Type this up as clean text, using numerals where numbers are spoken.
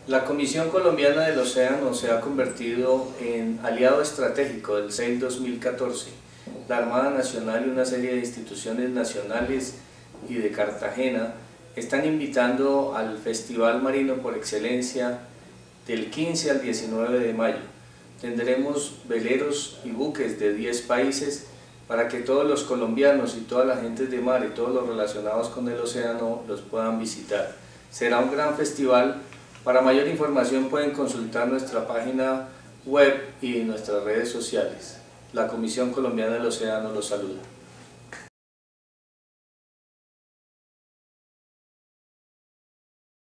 La Comisión Colombiana del Océano se ha convertido en aliado estratégico del CEIL 2014. La Armada Nacional y una serie de instituciones nacionales y de Cartagena están invitando al Festival Marino por Excelencia del 15 al 19 de mayo. Tendremos veleros y buques de 10 países para que todos los colombianos y todas las gentes de mar y todos los relacionados con el océano los puedan visitar. Será un gran festival. Para mayor información pueden consultar nuestra página web y nuestras redes sociales. La Comisión Colombiana del Océano los saluda.